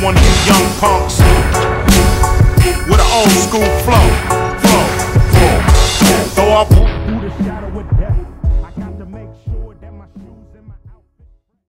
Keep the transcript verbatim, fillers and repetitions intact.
one of you young punks with an old school flow.